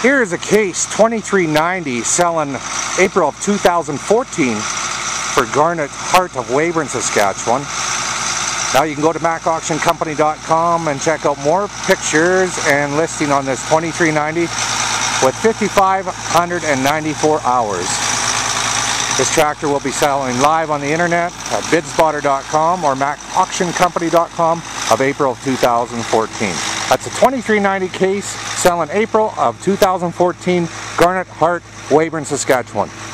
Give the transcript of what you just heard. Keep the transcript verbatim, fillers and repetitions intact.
Here is a case twenty-three ninety selling April of two thousand fourteen for Garnet Hart of Weyburn, Saskatchewan. Now you can go to mack auction company dot com and check out more pictures and listing on this twenty-three ninety with five thousand five hundred ninety-four hours. This tractor will be selling live on the internet at bid spotter dot com or mack auction company dot com of April of two thousand fourteen. That's a twenty-three ninety case selling April of two thousand fourteen, Garnet Hart, Weyburn, Saskatchewan.